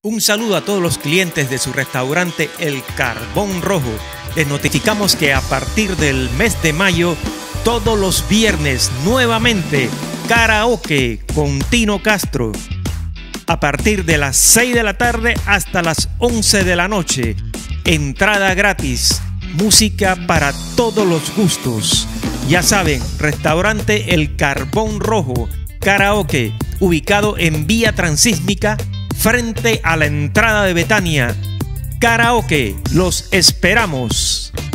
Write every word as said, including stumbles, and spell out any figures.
Un saludo a todos los clientes de su restaurante El Carbón Rojo. Les notificamos que a partir del mes de mayo, todos los viernes, nuevamente, karaoke con Tino Castro. A partir de las seis de la tarde hasta las once de la noche. Entrada gratis. Música para todos los gustos. Ya saben, restaurante El Carbón Rojo, karaoke, ubicado en Vía Transísmica, frente a la entrada de Betania. Karaoke, los esperamos.